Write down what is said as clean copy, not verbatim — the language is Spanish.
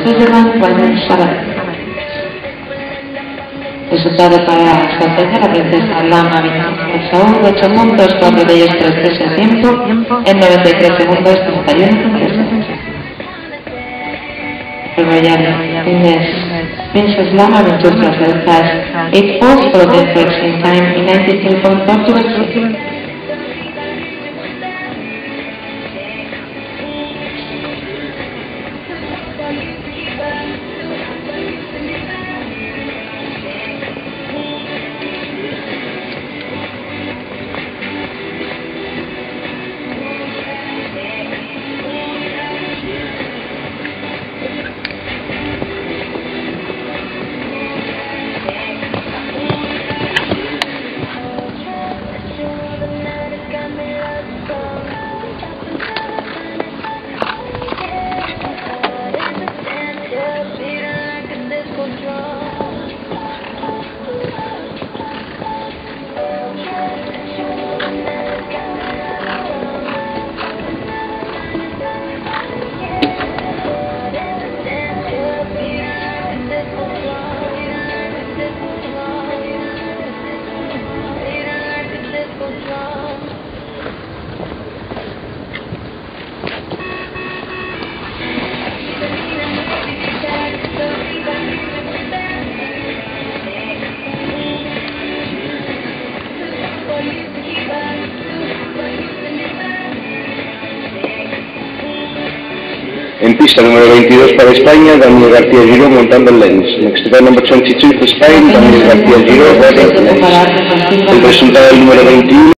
Switzerland, Wyman Shabat. Resultado para Su Alteza la Princesa Lama Victoria Saúl, 8 puntos, 4 de ellos 3 a tiempo, en 93 segundos 31. The Royal Princess Lama Victoria Saúl has 8 points for the correction time in 93.42. En pista número 22 para España, Daniel García Giró montando el lens. Next event number 22 for Spain, Daniel García Giró riding the lens. El resultado del número 21.